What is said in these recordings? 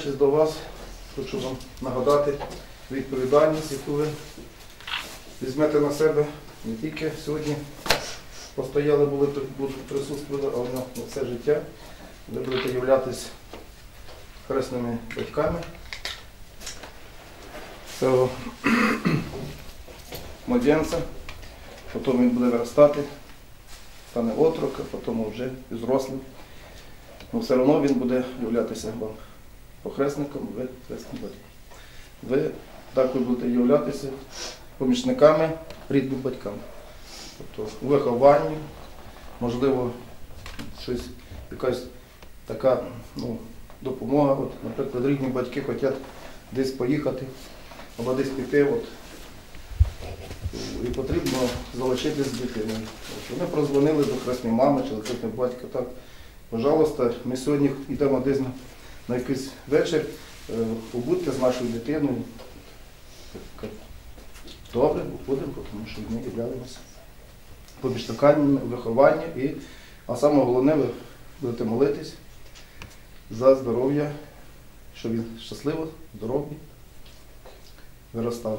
звертаючись до вас, хочу вам нагадати відповідальність, яку ви візьмете на себе не тільки сьогодні постояли, будуть присутствувати, але на все життя. Ви будете являтися хресними батьками цього младенця, потім він буде виростати, стане отрок, а потім вже і зрослим. Але все одно він буде являтися вам похресником, ви хресні батьки. Ви також будете являтися помічниками рідним батькам. Тобто у вихованні, можливо, щось, якась така допомога. От, наприклад, рідні батьки хочуть десь поїхати або десь піти. І потрібно залишитись з дитиною. Вони прозвонили до хресної мами чи до хресного батька. Так, пожалуйста, ми сьогодні йдемо десь на якийсь вечір, побудьте з нашою дитиною. Добре, будемо, тому що ми являємося помічниками виховання. А саме головне, ви будете молитись за здоров'я, щоб він щасливо, здоровий виростав.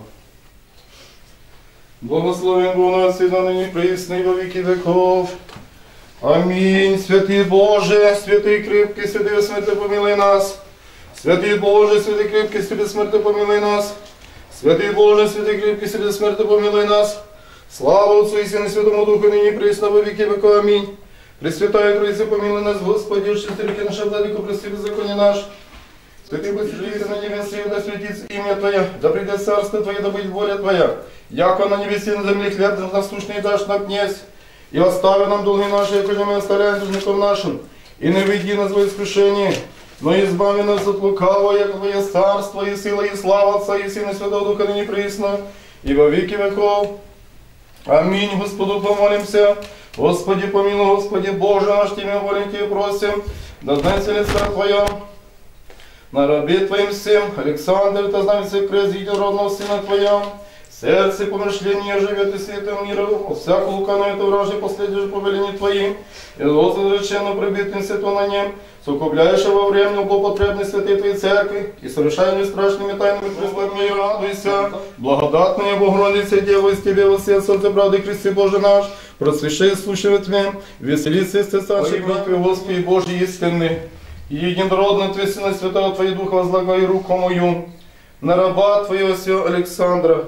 Благословен Бог нас і нині присно, і во віки веков. Амінь. Святий Боже, святий кріпкий, святий безсмертний, помилуй нас. Святий Боже, святий кріпкий, святий безсмертний, помилуй нас. Святий Боже, святий кріпкий, святий безсмертний, помилуй нас. Слава Отцу і Сину, Святому Духу, нині присно, во віки веков. Амінь. Пресвятая Троїця, помилуй нас, Господи, очисти ріки наша, владико, прости беззаконие наш. Святый Божий, на небесе, да светится имя Твое, да придет царство Твое, да будет воля Твоя. Яко на небесе, на земле хлеб насущный дашь нам, князь. И остави нам долги наши, яко мы оставляем должников нашим. И не веди нас во искушение, но избави нас от лукавого, яко Твое царство, и сила, и слава Отца, и Сына, и Святого Духа, ныне присно, и во веки веков. Аминь. Господу помолимся. Господи помилуй, Господи Боже наш, Тебе молим, Тебе просим, да знается лица Твое. На рабе Твоим всем, Александр, Ты знаешь, крест единородного Сына Твоя, сердце помышления живет и светом мира, от всякого луканого это вражье последуешь повеление Твоим, и злозвращенно прибитым святонанием, сукупляешь во время употребной святой Твоей Церкви, и совершаемыми страшными тайнами прислами, радуйся, благодатная Богородица, Дева, из Тебе воссия солнце правды, Христе Боже наш, просвещай слушай Тьме, веселится из Царства Твоего, Господи Божий истинный. И единородно Твой Святого Твоего Духа возлагай руку мою на раба Твоего сего Александра.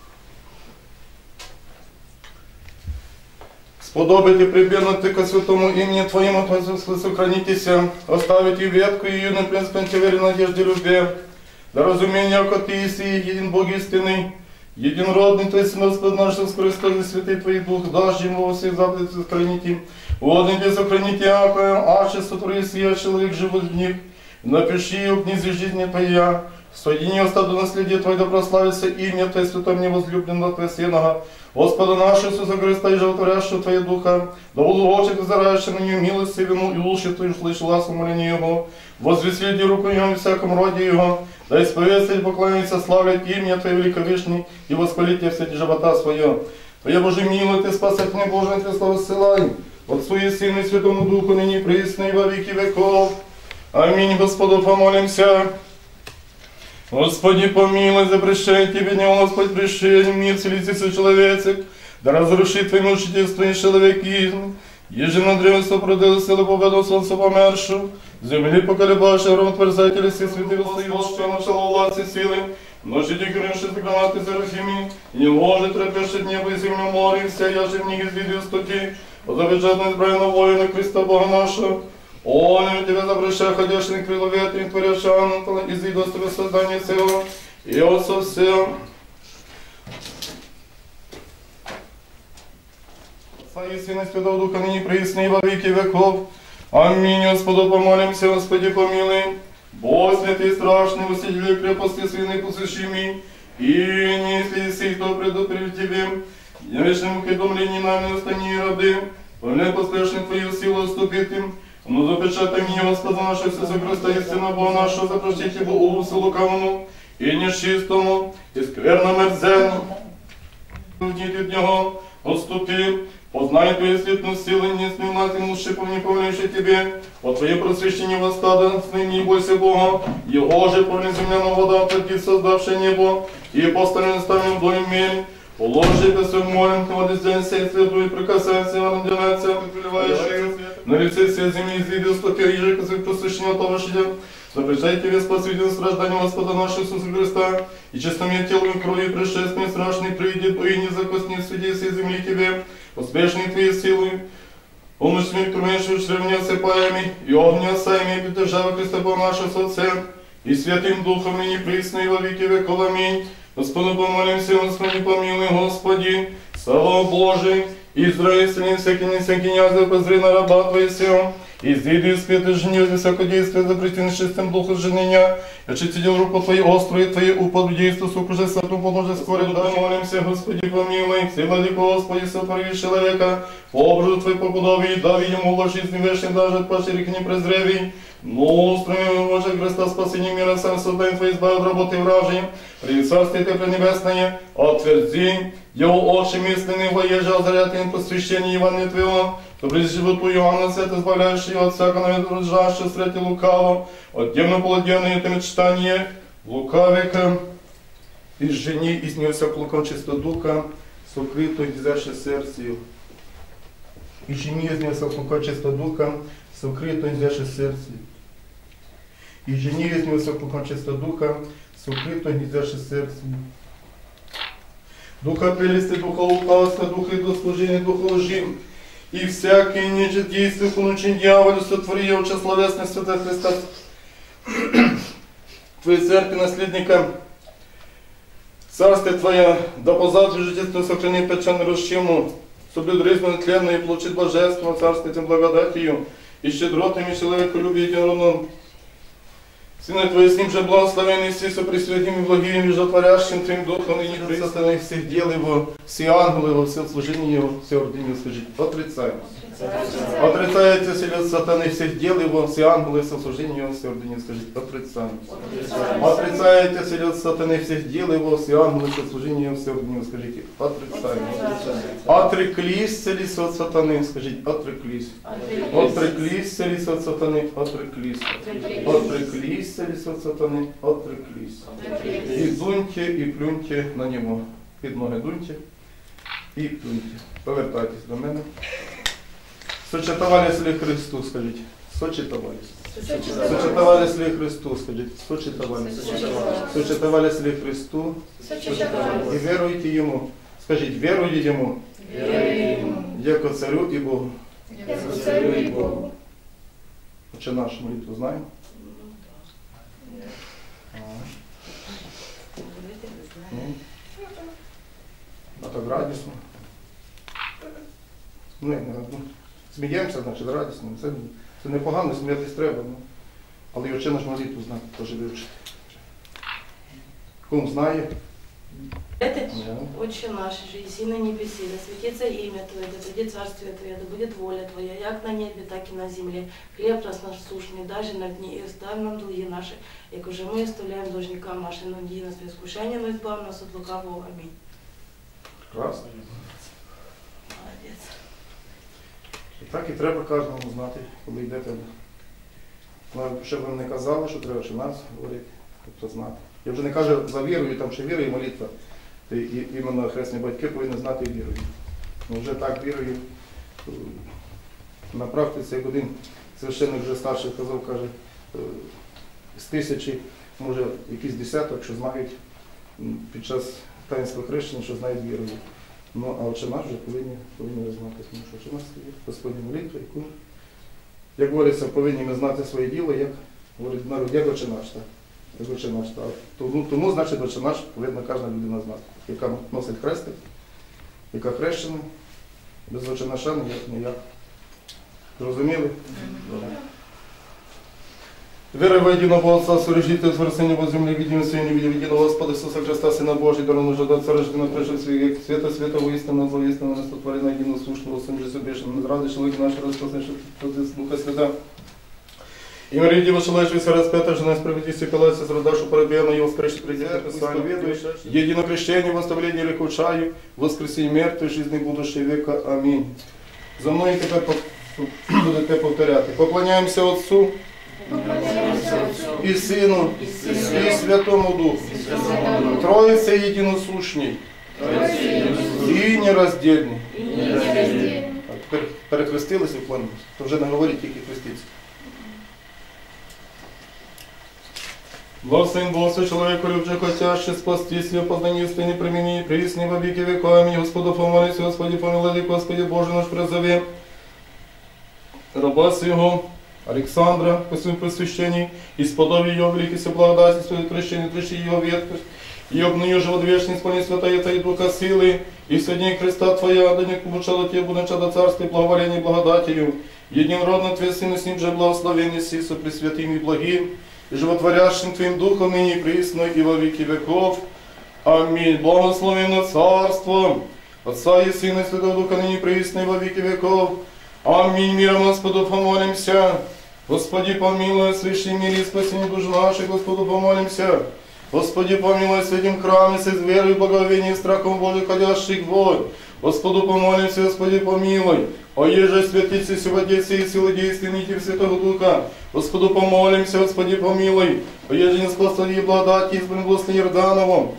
Сподобите прибегнути ко святому имени Твоему, сохранитеся, оставите ветку ее на принципе вере, надежде, любви. Да разумение, яко Ты еси един Бог истинный, единородный Твой Сын, Господь наш, Христос и Святый Твой Дух, дашь Ему во всех заповедях сохраните. Водните сохраните, яко аше сотвори сия человек живут в них. Напиши ее в книзе жизни Твоя. Соедини остату наследие Твое, да прославится имя Твое, святом невозлюбленного Твоего Сына. Господа нашего Иисуса Христа и животворящего Твоего Духа, да улучшит и зарающий на нее милость Ему, и улучшит Твою слышь ласку моления Его. Возвеселите руку Его и всяком роде Его, да исповедаться и поклониться, славлять имя Твое великовышний, и воспалить Тебе все живота Свое. Твоя Божий милый, Ты спасательный Божий, Ты славу ссылай. Отцу и Сыну и Святому Духу, ныне присно и во веки веков. Аминь. Господу помолимся. Господи помилуй, запрещай Тебе, не Господь, прещение, мир, целительство человечек, да разрушит Твоим учительство и человекизм. Еже на древенство продал силу победу солнца помершу, земли поколебавший ром тверзателя все святых Союз, что начало власти силы, ножите крыши гранаты за Рахими, и не может трепещет небо и землю море, вся яже в них изведи стути, позаведжатно избранного воина Христа Бога нашего. Он в Тебя запрещай, ходящий крыло ветрен, творящий ангела, из идостого создания всего, и Отца всем. Отца и Сына, Святого Духа, ныне присно и во веки веков. Аминь. Господу помолимся, Господи помилуй. Бог святый, страшный, усилитель крепости свиной посвящими, и не если кто придут пред Тебе, вечному предумлении нами устани рабы, помляй поспешных Твою силу уступит им. Но запечатай меня, Господа нашего Иисуса Христа, истина Бога нашего, запросите Его ужасу лукавому и нечистому, и скверно мерзенному. Діти від Нього, отступи, познай Знай Твои светлые силы, не снилатель шипов, не повеливший Тебе, от Твое просвещение восстада, ныне не бойся Бога, Его же повлек земляная вода, платит создавший небо, и поставлен ставим доем мель, положи Господь молим, Ты воды здесь сей свету и прикасайся, родинайся, приливающий на лице всей земли, изъеди стопе, еже, Господь просвещение того шидя, запрещайте тебе спаситель страждания Господа нашего Иисуса Христа, и честными телом и кровью пришествия страшный придет, и не закосни свидей всей земли Тебе, успешные Твои силы, умышленный, труднейший чревня осыпаями, и огня осаями, и держава Христа Бога нашего Отца, и Святым Духом, ныне присно и во веки веков. Аминь. Господу помолимся, Господи, помилуй, Господи, слава Божий, Израиль, всякий не всякий князь, позри на раба Твоего, и изъеди спет и жени, за всякое действие, запрети нечистым духом женения, и очистил руку Твою острую, и Твои упаду действия, сукружи сату, положи скоро, да молимся, Господи, помилуй, все владыко, Господи, сотвори человека, по образу Твоей попудови, да ему ложь жизни вечной, даже от пошире к ним презреви, но устроим Боже Христа, спасение мира, сам создай Твой, избави от работы вражьей, при царстве Ты пренебесное, отверди его очи мысленные, воеже озарят им посвящение Евангелия Твоего, то близ животу Иоанна Свет, избавляющий от всякого наверджащего среди лукавого, от темно-полуденное это мечтание лукавика, из жени, из нее вся плуком чисто духа, сокрыто дизяще сердце. И жени из нее вся плуком чисто духа, сокрыто дизяще сердце. И жени из нее вся плуком чисто духа, сокрыто дизяще сердце. Духа прелести, духа лукавства, духа идослужения, духа лжи, и всякие нечисть действия, понучень дьяволю, сотвори его честоловесный Святой Христа, Твоей церкви, наследника, Царствие Твое, да позавтра жительство сохрани печально расчему, соблюд ризму нетленное и получит блаженство, Царствие Тем благодатью, и щедротами человеку люби единородным. Сына Твои с ним же благословенный си, со пресвятым и благим, и жотворящим Твоим Духом, и не пристанных всех дел Его, все ангелы Его, все служения Его, все ордения служить. Отрицаем. Отрицаете селят сатаны всех дел Его, все ангелы, все служения Его, все ордения служить. Отрицаем. Отрицаете селят сатаны всех дел Его, все ангелы, все служения Его, все ордения скажите. Отрицаем. Отреклись селись от сатаны, скажите. Отреклись. Отреклись селись от сатаны, отреклись. Отреклись селись от сатаны, отреклись. И дуньте, и плюньте на нього. Під ноги дуньте і плюньте. Повертайтесь до мене. Сочетовались ли Христу, скажіть. Сочетовались. Сочетовались ли Христу, скажіть. Сочетовались. Сочетовались ли Христу. И веруйте Ему. Скажіть, веруйте Ему. Яко Царю и Богу. Отче наш, молитву знаем? А так радісно. Сміємося, значить радісно. Це непогано, сміятись треба. Але і отче наш молитву знати, теж вивчити. Кум знає? Отче наш, же еси на небеси, да светится имя Твое, да придет царствие Твое, да будет воля Твоя, як на небе, так и на земле. Хлеб наш насущный, даже на дни, и оставь нам долги наши, як уже мы оставляем должникам нашим, но не веди нас в искушение, но избавь нас от лукавого. Аминь. Прекрасно. Молодец. І так і треба кожному знати, коли йдете. Щоб вам не казали, що треба, що нас говорити, тобто знати. Я вже не кажу за вірою, там ще віра і молитва. І іменно хресні батьки повинні знати вірою. Ну вже так вірою. На практиці, як один священник вже старший казав, каже, з 1000, може якийсь десяток, що знають під час таїнства хрещення, що знають вірою. Ну, а отче наш вже повинні знати, тому що отче наш є Господня молитва, яку, як говориться, повинні ми знати своє діло, як говорить народ, як отче наш, так? Як отче наш, так. Тому, значить, отче наш повинна кожна людина знати, яка носить хрестик, яка хрещена, без отче наша ніяк. Зрозуміли? Вера в единого Отца, Совершителя Творца неба земли, видим все, не видим единого Господа Иисуса Христа, Сына Божий, дарованного ждать рождения, пришедшего век, света, святого, истинного, злоистинного, сотворенного, единосущного, Сын Жизнь бешеный, ради человек наш, распознавший Духа Свята. И Мария Дева, человеческая распятая, жена справедливости, колодца, срадашу порабена, и воскресший президент, исповедуешь, едино крещение, восставление грехов чаю, воскресение мертвых, жизни будущего века. Аминь. За мною тепер будете повторяти. Поклоняємося Отцу і Сину, і Святому Духу. Троїце єдиносушній і нероздільний. Тепер перехрестилися і вклонилися. То вже не говоріть, тільки хреститься. Благословен Бог, человеку любче, хотяще спастись, ее познание истины примени, присни во веки веков. Аминь. Господу помолись, Господи помилуй, Господи Боже наш призови. Раба своего Александра, по своему просвещении, исподоби ее великой благодати, свое крещение, трещи ее веткость, и обную живот вечный, исполни святая и Духа силы, и соедини креста Твоя, да не кубучало Тебе, буду начало царства и благоволения благодатью, единородно Твой Сын, и с ним же благословение Сису, пресвятым и благим, и животворящим Твоим Духом, ныне и присно, и во веки веков. Аминь. Благословенно Царство Отца и Сына, и Святого Духа, ныне и присно, и во веки веков. Аминь. Миром Господу помолимся. Господи, помилуй, свящи мире и спасение душ наших, Господу помолимся. Господи, помилуй, святим храме, с верой, благовением и страхом Божий, ходящих вод. Господу помолимся, Господи, помилуй. О еже святице, севодействе и силы действия нити Святого Духа. Господу помолимся, Господи, помилуй. О еже не спаслови благодати, избран Господи Иордановым.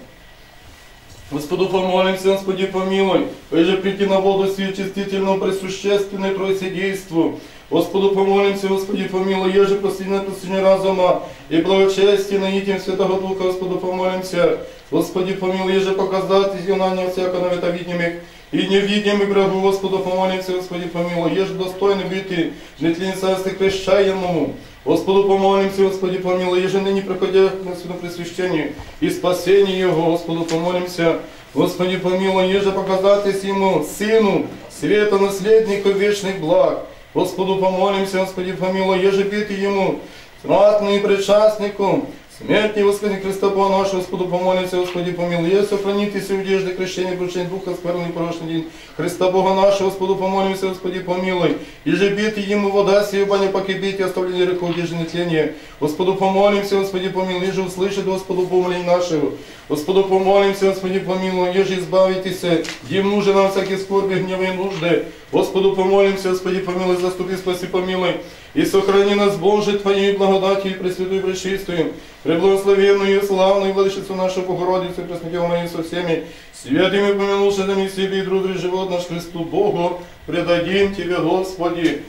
Господу помолимся, Господи, помилуй. О еже прийти на воду сию чистительную, пресущественной Троице действу. Господу помолимся, Господи, помилуй, еже последнее разума и благочестие на нитям Святого Духа, Господу помолимся. Господи, помилуй, еже показать изъявление всякого наветовидимых и невидимых врагу, Господу помолимся, Господи, помилуй, еже достойны быти нетлен царстве крещаемому. Господу помолимся, Господи, помилуй, еже ныне проходя на святом пресвящении и спасение Его, Господу помолимся. Господи, помилуй, еже показать Ему, Сыну, света наследнику вечных благ. Господу помолимся, Господи, помилуй, еже бити Ему, ратный причастнику, смерти Господи Христа Бога нашего, Господу помолимся, Господи, помилуй, еже сохранитесь в одежде крещения, крещения Духа, скверный и порочный день Христа Бога нашего, Господу помолимся, Господи, помилуй, еже бити Ему вода сия, баня покипить и оставление грехов, еже нетление. Господу помолимся, Господи, помилуй, еже услышит, Господу, помоление нашего. Господу помолимся, Господи, помилуй, еже избавитесь, им нужен нам всякие скорби, гневы и нужды. Господу помолимся, Господи, помилуй, заступи, спаси, помилуй, и сохрани нас, Боже, Твоей благодатью и пресвятую пречистую, преблагословенную и славную Владычицу нашу Богородицу, пресветленную со всеми, святыми помянувшими себе и друг живот наш Христу Богу, предадим Тебе, Господи.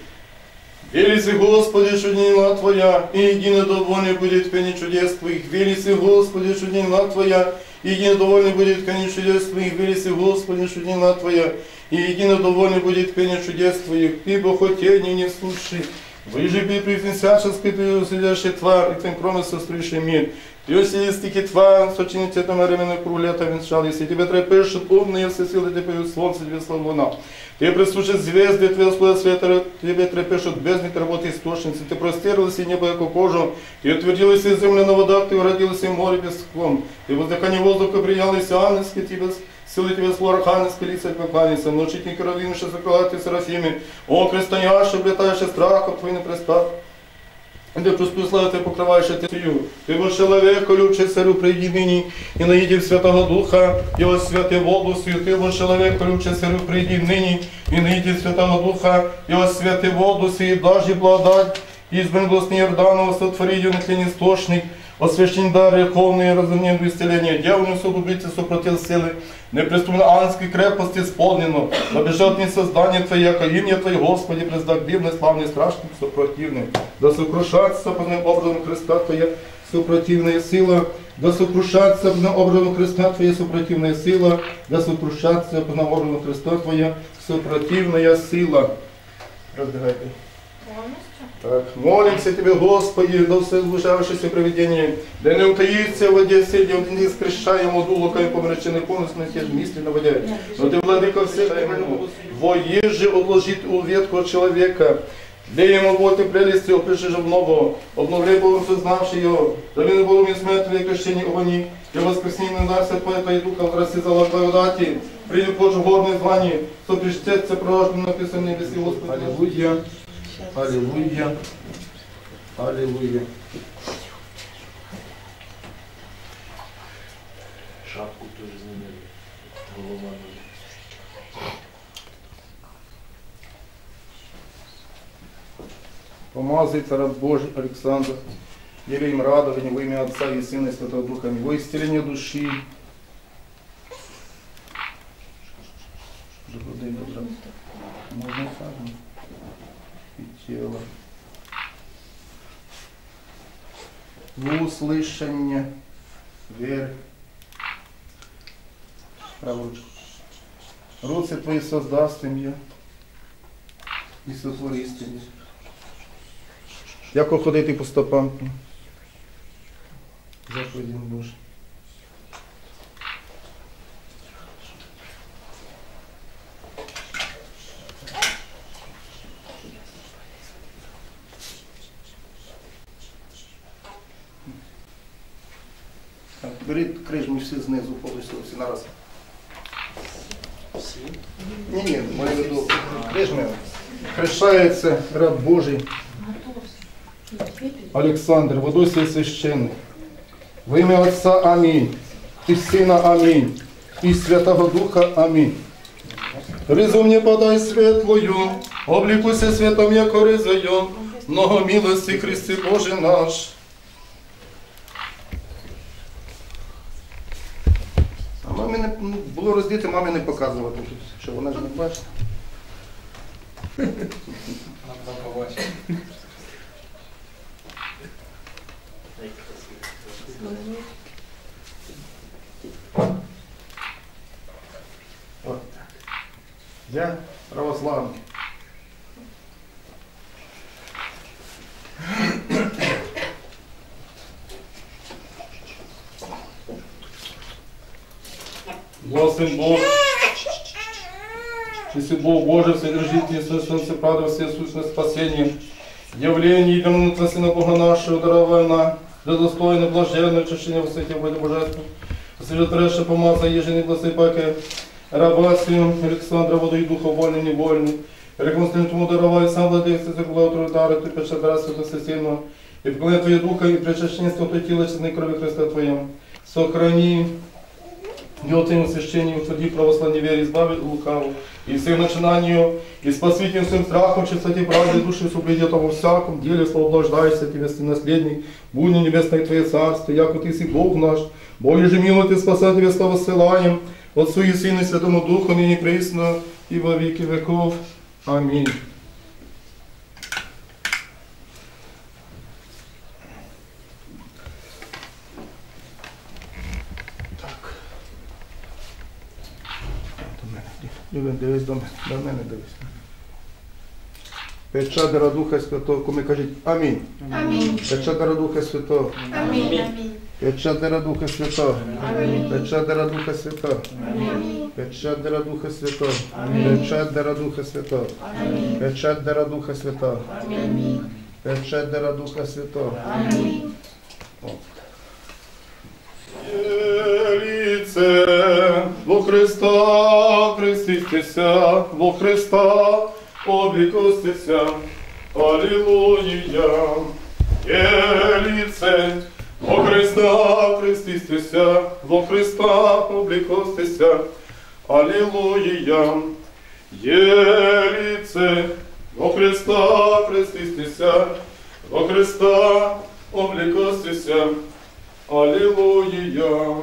Велися, Господи, что дневна Твоя, и единодовольный будет пение чудес Твоих. Велися, Господи, что дневна Твоя, и единодовольный будет пение чудес Твоих. Велися, Господи, что дневна Твоя, и единодовольный будет пение чудес Твоих. Ибо хотение не слушай, выжиби превнесяшеский Ты сидящий тварь, и Тем кроме соструйший мир. Ты осилистики тварь, сочинить это временное круглета венчал, если Тебе трепещут умные все силы, Тебе солнце, Тебе слава луна. Ты прислушай звезды, Твоя слава света, Тебе трепещут бездны, работы источницы. Ты простерлась и небо, яко кожу, Ты утвердилась и земля на водах, Ты уродилась и в море без склон. Ты воздыхание воздуха приялась ангельски, Тебе силы Тебе слова архангельской лица покланяйся, научить коровинши, заколати серафими, о, крестаяши, облетающий страхом Твой непрестав. Ты простую славу Ты покрываешь Тию. Ты был человек, любче царю, приди ныне, и наиди Святого Духа, и во святой воду сию. Ты был человек, любче царю, приди ныне, и наиди Святого Духа, и во святой воду сию. Даже благодать, избран Господи Иорданова, сотвори ее нетлен источник, освящен дар греховный, разумнен в исцеление. Дьявольную сугубицы супротив силы, неприступно ангельской крепости исполнено. Побежат не создание Твое, яко имя Твое, Господи, прездак дивный, славный, страшный, супротивный. Да сокрушаться под образом Христа Твоя супротивная сила, да сокрушаться под образом Христа Твоя супротивная сила, да сокрушаться под образом Христа Твоя супротивная сила. Разбирайте. Так, молимся Тебе, Господи, да всезвышавшееся провидение, да не утаится в воде среди не скрешаемо дулоками помраченной полностью на те же мысли на воде. Но Ты, Владыка, всех во еже отложит у ветку человека, для ему вот и прелестил, пришли в нового, обновляй Богом сознавший его, да не Богом и смерть и крещение огни, и воскресение дарся Твоего и Духа в России за благодати, приди Божье горное звание, что причтется пророждено написано в небеси, Господи. Аллилуйя. Аллилуйя. Аллилуйя. Шапку тоже знімали. Голова. помазается раб Божий Александр, еле им радование во имя Отца и Сына и Святого Духа, во исцеление души, можно сажем и тело, в услышание, верь, правую ручку. Руцы твои создаст им я і сотвори істині. Як ходити по стопам? Заповіді Божі. Беріть крижму всі знизу, повністю всі нараз. Ні, маю в виду крижми. Хрещається раб Божий Олександр, водосій священник. В ім'я Отця Амінь, і Сина Амінь, і Святого Духа Амінь. Ризу мені подай світлою, облікуйся святом, яко ризою, много милості Христі Боже наш. А мамі не було роздіти, мамі не показувати, що вона ж не бачить. Я православний. Благословен Бог, если Бог Божий, Вседержитель, Совершенство правды, все сущность спасения, явление единого Сына Бога нашего, даровая нам, для достойно, блаженное очищение во свете воли Божественной, святотрэше помаза, ежели гласипаке, раба Сим, Александра, воду и духа вольный, невольный, реконстрим тому даровай, сам владельцы, церкву дары, ты печатара святого священного, и вклоня Твоє духа, и причащенство Твоей тела, честной крови Христа Твоем, сохрани его Твоим священием, утверди православной вере, избави лукаву, и всем начинанию, и спасителем всем страхом, чистоте правды души, соблюдет во всяком деле, славоблаждайся, Тебе, наследник, будни небесное Твое царство, яко Ты си Бог наш, Боже же мило Ты спасай Тебе слава ссылаем, Отцу и Сыну и Святому Духу, ныне присно и во веки веков. Аминь. Любим, дивись до мене дивись. Печадера Духа Святого, кому кажіть Амінь. Амінь. Печадера Духа Святого. Амінь. Печадера Духа Святого. Амінь. Печадера Духа Святого. Амінь. Печадера Духа Святого. Амінь. Печадера Духа Святого. Амінь. Печадера Духа Святого. Амінь. Печадера Духа Святого. Амінь. Єліце, во Христа хреститеся, во Христа облікостеся, Алілуя. Єліце, во Христа хреститеся, во Христа облікостеся, Алілуя. Єліце, во Христа хреститеся, во Христа облікостеся, Аллилуйя.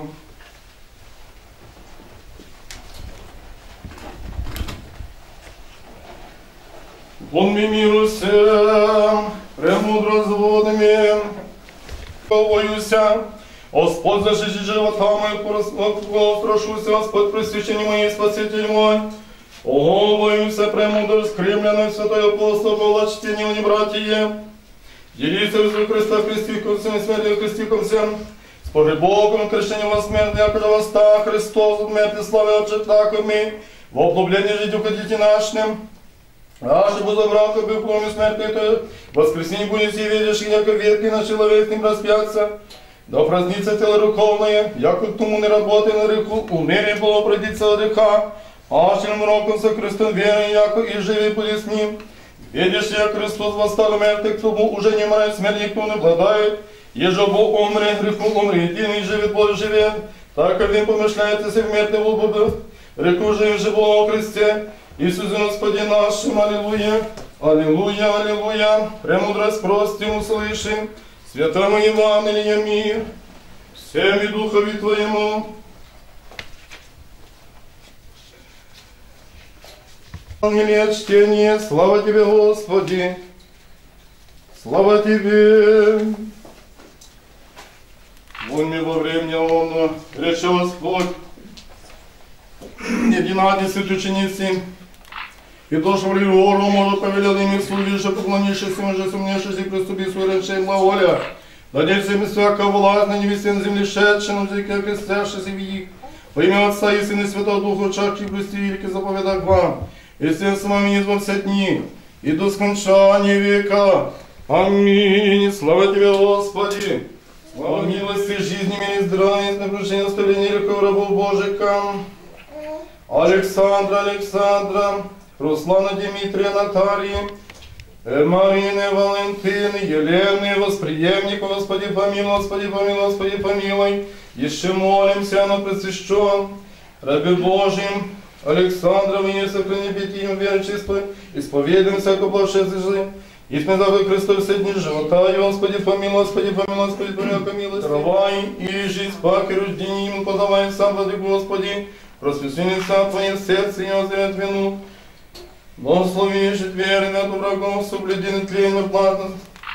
Вон ми миру всем, премудро зводами, повоюся, Господь защитит живота моих, прошуся, Господь пресвящение моей, Спаситель мой. Ого, воюся, премудро скремленный, святой апостол, было чтение не братья. Делиться Иисус Христа, крестикомся, и смертью крестикомся, с погребоком, крещением во смерть, якоже воста Христос, от мертвой славы отчетаками, в облублении жить уходите нашим. Аже возобрал, как бы помню смертный, то воскресенье будет и видишь, яко ветки на человек не распятся. Да празднится тело руховное, яко к тому не работай на реху, умере было пройдиться от греха, ашим роком со Христом верой, яко и живи будет с ним. Видишь, я Христос восстал мертвых, тому уже не мрает, смерть никто не обладает. Еже Бог умре, греху умре, единый живет, Бог живет. Так как він помишляється в мертвых убудов, реку жив живого Христе, Иисусе Господи нашим, аллилуйя. Аллилуйя, аллилуйя, премудрость прости, услыши, святому Евангелие мир, всем и Духови Твоему. Евангелие чтение, слава Тебе, Господи, слава Тебе. Вольми во времени оно, рече Господь, единадесять ученицы, и дошли в гору, может, повелел ими служише, поклонившись им же, сумневшись и приступи свой речей благоволя. Дадется им всякого власть на небесе на земле шедшим, на языке крестящись и их. Во имя Отца и Сына и Святого Духа, чашки блюсти велики заповедах вам, и всем с вами изво все дни, и до скончания века. Аминь. Слава Тебе, Господи. Слава милости, жизни, мира и здравия, на прощение оставления легкого рабов Божика. Александра, Руслана, Дмитрия, Натальи, Марины, Валентины, Елены, восприемника, Господи помилуй, Господи помилуй, Господи помилуй. Еще молимся на пресвящен рабе Божьим Александра, и сохрани пятим веры чистой, исповедуем всякую блаженную, и смедавай Христос все дни живота, и Господи помилуй, Господи помилуй, Господи помилуй, милость. Травай и жизнь, пак и рождение ему подавай сам, Владык Господи, просвященница Твоим сердце не возьмет вину. Благословишь и веры от врагов, соблюди нетление платность,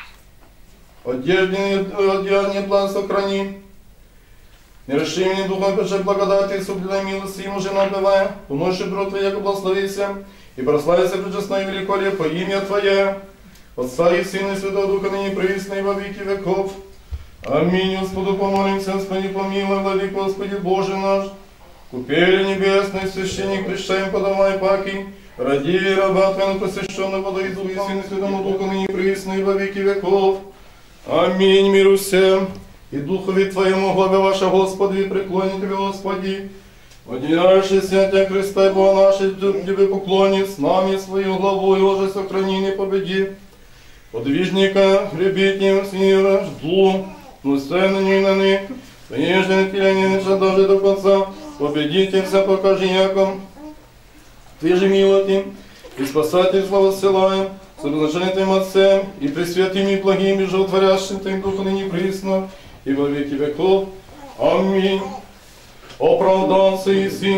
одежды план сохрани. Не реши мне духом печи благодати, и соблюдай милости ему же набивая, уноши бро Твоя, яко благословися, и прославися пречестное и великолепие по имя Твое, Отца и Сына и Святого Духа, ныне присно и во веки веков. Аминь. Господу помолимся, Господи помилуй, владык, Господи Боже наш, купели небесный, священник, прещаем подавай паки, ради раба Твоего посвященного водой Духа и Сына и Святому Духу, ныне присно и во веки веков. Аминь. Миру всем. И Духови Твоему, главе ваша, Господи, и преклони Тебе, Господи. Одеящий святия Христа и Бога нашей, Тебе поклонит, с нами свою главу, и уже сохрани, не победи. Подвижника, гребетним, снира, жду, но сцены не наны, прежде не даже до конца, победите вся покажи яком. Ты же милоти, и спасатель слава ссылаем, с обозначением Твоим Отцем, и пресвятыми и благими, животворящим Твоим Духом ныне присно, и во веки веков. Аминь. Оправдался Иси,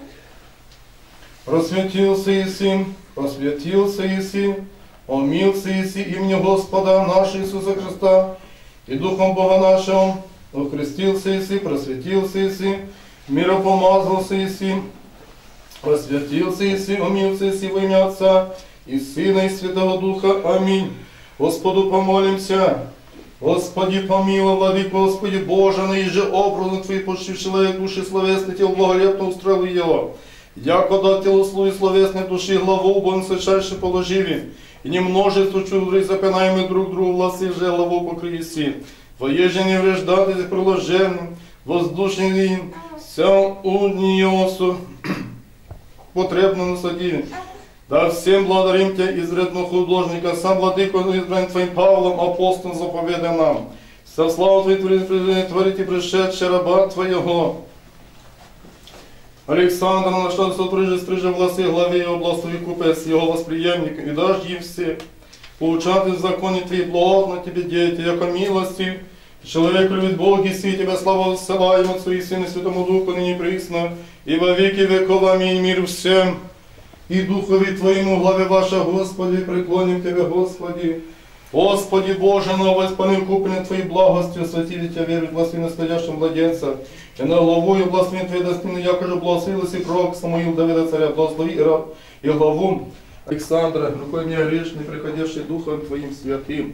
просветился Иси, посвятился Иси, умился Иси именем Господа нашего Иисуса Христа, и Духом Бога нашего, охрестился Иси, просветился Иси, миропомазался Иси, просветился Иси, умился Иси во имя Отца и Сына и Святого Духа. Аминь. Господу помолимся. Господи помилуй, владык, Господи Боже, наиже образно Твои почти человек души словесный, тел благолепно устроил его. Яко дать телу слуги словесной души главу, будем сочайше положили, и не множество чужих запинаемых друг другу власы же главу покрыси. Твое же не вреждаты с приложенным, воздушный вся униосу потребно насадили. Да всем благодарим Тебя, изрядного художника, сам владыку избран Твоим Павлом, апостолом заповедай нам. Вся слава Твоей творите пришедший раба Твоего. Александр нашел стрижи власы главе его, благослови купец его восприемником, и дашь им все. Получаты в законе Твои благо Тебе, дети, яко милости. Человек любит Бога, и си Тебя слава ссылаем Отцу и Сыну и Святому Духу, ныне присно, и во веки веков. Аминь. Мир всем. И Духови Твоему, главе ваша, Господи, преклоним Тебя, Господи. Господи Боже, новость понекупленной Твоей благостью, святили Тебя, верить, благослови настоящим младенца. И на главу и благослови Твоей достойны, якоже благословилась и пророк Самуил Давида царя, благослови и главу Александра, рукой меня грешный, приходивший Духом Твоим святым.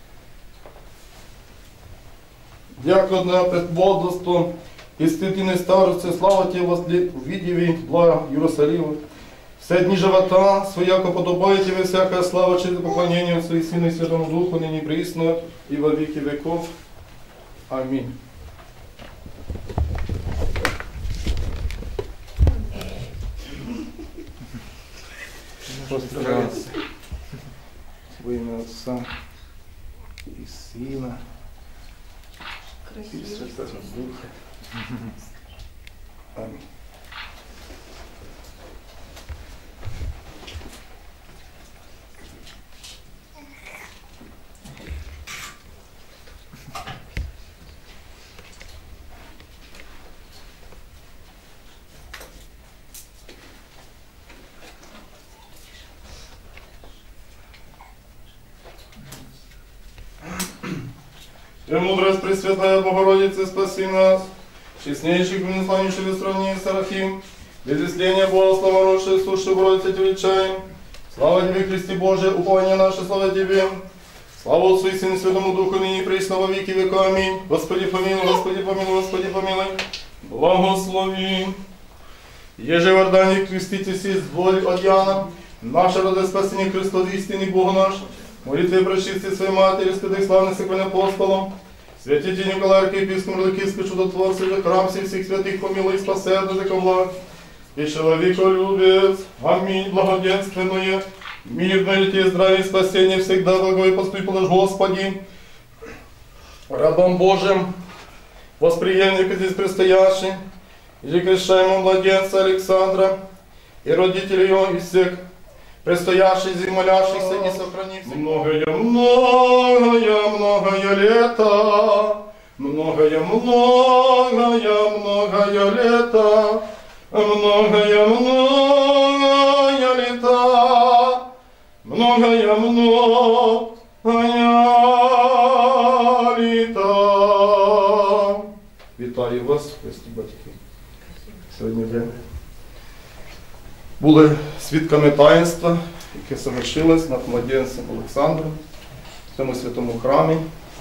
Дяко на предводство и святыны старости, слава Тебе, видеви, блага Иерусалима. Все дни живота свояко подобает Тебе всякая слава, честь и поклонение Отцу и Сыну и Святому Духу, ныне присно и во веки веков. Аминь. Поздравляйся во имя Отца и Сына и Святого Духа. Аминь. Премудрость Пресвятая Богородица, спаси нас. Честнейших, неславнейших в сравнении Серафим. Без исления Бога, слава родшая, слушай, Богородица, Тебе величаем. Слава Тебе, Христе Божие, упование наше, слава Тебе. Слава Отцу и Сыну, Святому Духу, ныне и присно во веки века. Аминь. Господи помилуй, Господи помилуй, Господи помилуй. Благослови. Еже в Иордании креститесь из воли от Яна. Наше роде спасение Христос, истинный Бог наш. Молитвы прочисти своей Матери, святых славных соколь апостолом. Святите Николай, архиепископ, Мирликийский чудотворцы, же храм всех святых помилуй и спаси от языка благ. И человеколюбец. Аминь. Благоденственное, мирное тебе здравие и спасение всегда благое поступило, Господи. Рабом Божьим, восприемник здесь предстоящий, и крещаемого младенца Александра, и родителей его, и всех предстоящих и молящихся, и сохранивших. Многое лето, многое лето, многое лета, многое лета. Вітаю вас, хресні батьки. Сьогодні ви були свідками таїнства, яке совершилось над младенцем Олександром в цьому святому храмі,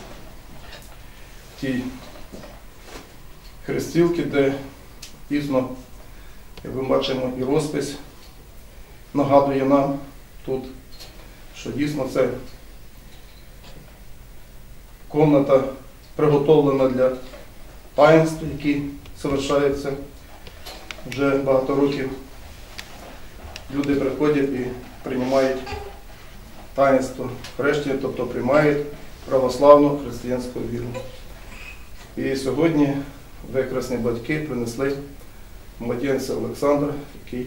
в тій хрестілці, де пізно, як ми бачимо, і розпис нагадує нам тут, що дійсно це кімната приготовлена для таїнств, які совершаються вже багато років. Люди приходять і приймають таїнство хрещення, тобто приймають православну християнську віру. І сьогодні ви, хресні батьки, принесли младенця Олександра, який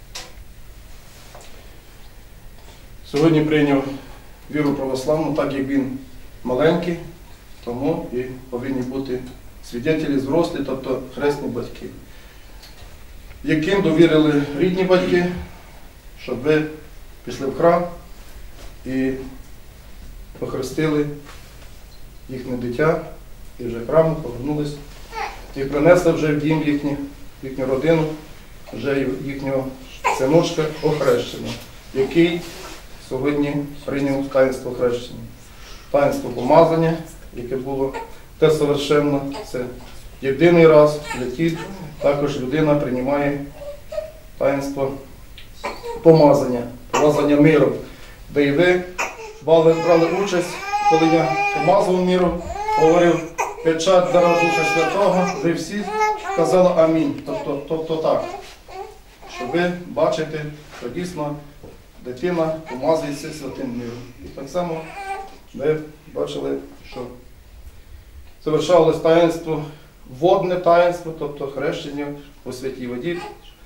сьогодні прийняв віру православну, так як він маленький, тому і повинні бути свідетелі зрослі, тобто хресні батьки, яким довірили рідні батьки, щоб ви пішли в храм і похрестили їхнє дитя, і вже храму повернулись, і принесли вже в дім їхню родину, вже їхнього синочка охрещеного, який сьогодні прийняв таїнство хрещення. Таїнство помазання, яке було те совершенно, це єдиний раз в житті, також людина приймає таїнство помазання миром, де і ви брали участь, коли я помазував миром, говорив печать дара Духа Святого, ви всі казали амінь, тобто так, що ви бачите, що дійсно дитина помазується святим миром. І так само ви бачили, що совершалось таїнство, водне таїнство, тобто хрещення у святій воді,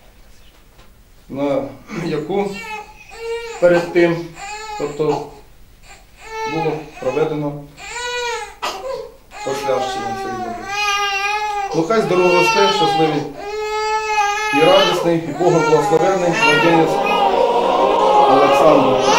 на яку перед тим, тобто було проведено посвящення цієї води. Ну хай здорово росте, щасливий і радісний, і Богом благословений младенець Олександр.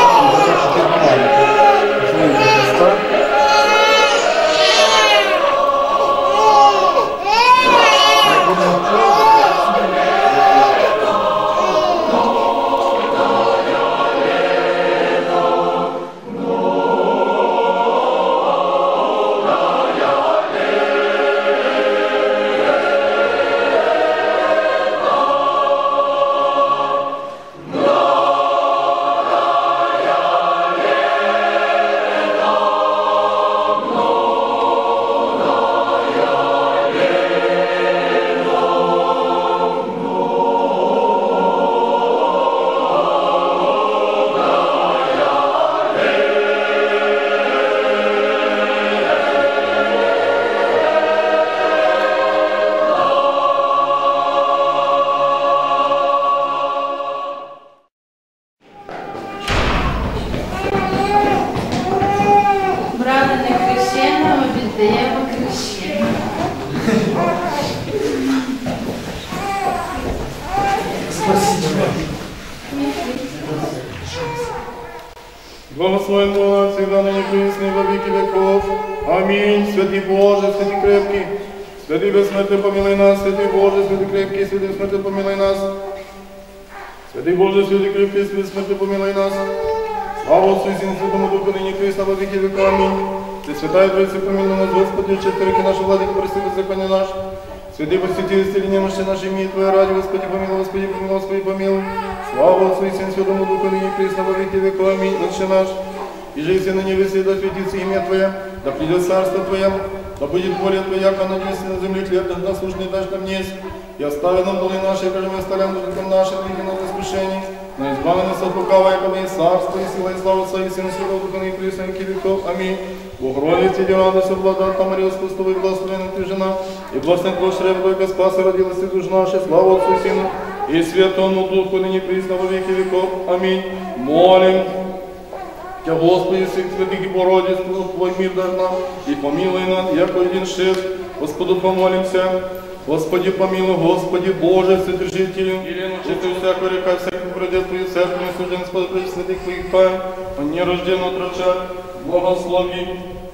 Благословен Бог, всегда ныне присно и во веки веков. Амінь. Святий Боже, святий крепкий, святий безсмертний помилуй нас, святий Боже, святий крепкий, святий безсмертний помилуй нас. Святий Боже, святий крепкий, святий безсмертний помилуй нас. Слава Отцу і Сину, Святому Духу, нині Христа, во віки віка. Амінь. Ти святая Тройця, помилуй нас, Господи, четверки наші владики, прости беззаконня наш. Святий посвяти исцеление мышцы нашей, имеет Твоя ради, Господи, помилуй, Господи, помилуй, Господи, помилуй. Слава Отцу и Сыну, Святому Духу, ныне и присно во веки веков. Аминь. Отче наш, и же все на небесе, да светится имя Твое, да придет царство Твое, да будет воля Твоя, как на небесе, на земле, хлеб наш насущный дашь нам днесь. И остави нам долги наши, как мы оставляем должникам нашим, и нам искушений. Но избави нас от лукавого, яко и царство, и сила, и слава Отца, и Сына, Святого Духа, ныне и присно во веки веков. Аминь. Богородица, Дева, радуйся, благодатна Мария, с Христовой, благословенна Ты жена, и благословен плод чрева Твоего, Спаса, родилась Ты душ наша, слава Отцу и Сыну, и Святому Духу, ныне и присно во веки веков. Аминь. Молим Тя, Господи, святых и Богородиц, Твой мир дай нам, и помилуй нас, яко един шест. Господу помолимся. Господи, помилуй, Господи, Боже, Вседержителю, или научитель всякого река, всякого родительства и церкви, и сужден Господи, святых Твоих тайн, а не рожден от рача, благослови.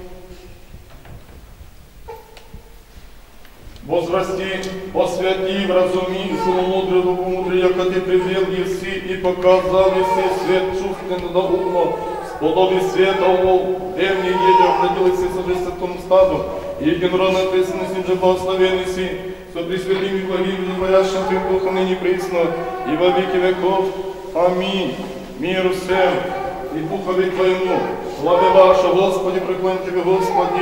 Возрасти, освяти, вразуми, целомудрие, духомудрие, яко Ты привел еси и показал еси свет чувственный до ума, сподоби света умол, древний едя, родилась и совершенством стаду, и единородно ответственный с ним же благословен еси, со пресвятыми благими, говорящим Твоим Духом ныне присно, и во веки веков. Аминь. Миру всем и Духове Твоему, славе Ваша, Господи, преклоним Тебе, Господи.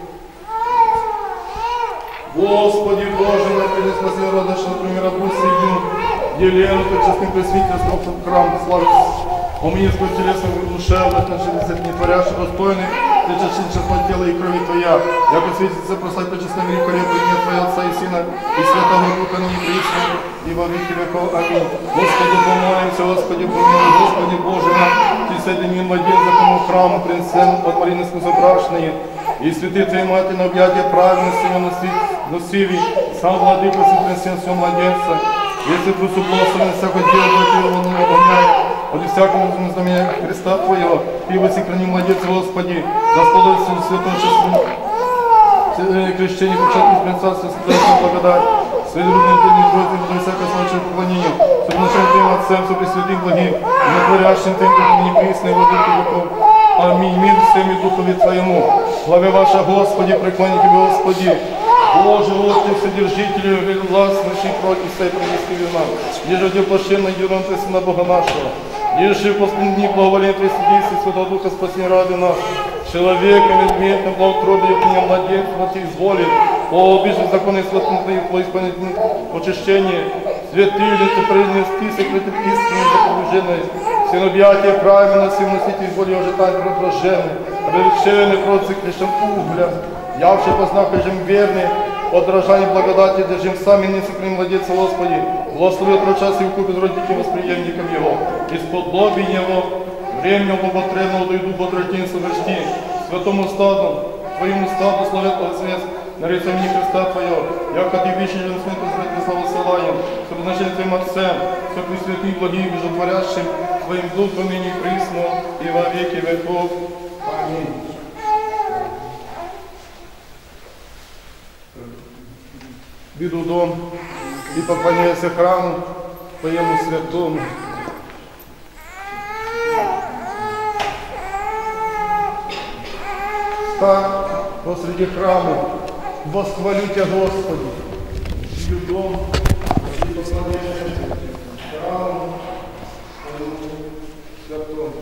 Господи Боже, на Тебе спаси, радость, например, рабу сию, Елену, причастным пресвитерством в храм, славы, умнинскую телесную душевность, наши не творящие достойны, Ты честно тела и крови Твоя, яко светится прославь причастным великолепие имя Твоя Отца и Сына, и Святого Духа ныне присно, и во веки веков. Аминь. Господи, помолимся, Господи, помилуй, Господи Боже, нам, Ты соединил младенца к храму, принесен от Марины спасобрашные, и святые Твои Матери на объятия праведности носили, сам Владыка принесен все младенца, если Ты благословен всякое дело, блокированное огня, от всякому знамения Христа Твоего, Ты воссохрани младенца, Господи, Господи, святом числу, крещение, початку принцессы, спрятанную благодать, свои другие друзья, на всякое случае поклонение, совершенным Твоим Отцем, со пресвятым благим, и натворящим Твоим Духом непресной во веки веков. Аминь. Мир всем и Духове Твоему. Славе Ваша, Господи, преклони Тебе, Господи. Боже, Господи, Вседержителю, властнейший против сей принести вина. Еже где блаженный Герон Ты, Сына Бога нашего. Еже в последние дни благоволение Твоей содействия, Святого Духа, спаси ради нас. Человеком, медметным, благотродием, меня младенцем, на Ты изволит. О, обиженный законы святым Твоим, по исполнению очищения. Святые Ты принести, сокрытым истинным заповуженной. Сыновьятие правильно, сын носитель более ожидать преображенный. Обреченный против крещен угля. Явший по знаку жим верный, подражание благодати, держим сами несокрым младенца, Господи. Благослови отрочаться и укупит родителей восприемником Его. Из-под лоби Его, временем потребного дойду потротинцу врачти. Святому стаду, Твоему стаду, славят Отец, наред имени Христа Твое, яко Ты вещи же на святу святую славу ссылаем, с обозначением Твоим Отцем, с пресвятым благим, животворящим, Твоим Духом ныне и присно, и во веки веков. Аминь. Иду в дом и поклоняйся храму Твоему святому. Стань посреди храма, восхвалю Тебя, Господи. Иду в дом и поклоняйся храму Твоему святому.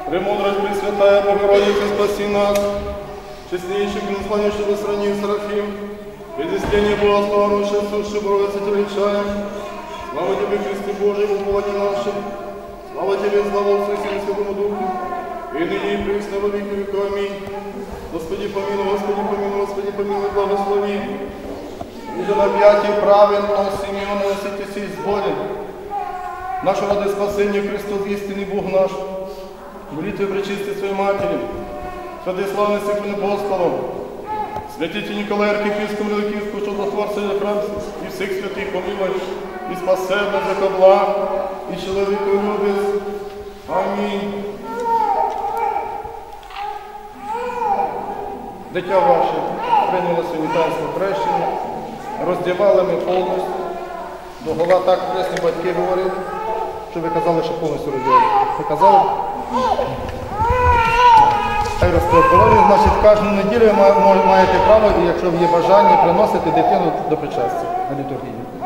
Премудрость Пресвятая Богородица, спаси нас. Честнейший, неславнейший до сравнения Серафим. Предистение Бога, славнейший, сущий, Богородица, Тебя величаем. Слава Тебе, Христе Божий, упование наше. Слава Тебе, слава Отцу и Сыну и Святому Духу. И ныне и присно во веки веков. Аминь. Господи помилуй, Господи помилуй, Господи помилуй, благослови. И же на пятие праведного Симеона носитесь из боли. Наш ради спасения Христос, истинный Бог наш. Молитвы пречистой Своей Матери, святый славный Сихвин Апостолом, святите Николая Архиепископа Левкимского, чудотворца и храм, и всех святых помилуй, и спасай нас за благ, и человеку любец. Аминь. Дитя ваше прийняло сьогодні таїнство хрещення, роздівали ми повністю. Догола так хресні батьки говорили, що ви казали, що повністю роздівали. Ви казали? Хай росте здоров'я, значить, кожну неділю маєте право, і якщо є бажання, приносити дитину до причастя на літургію.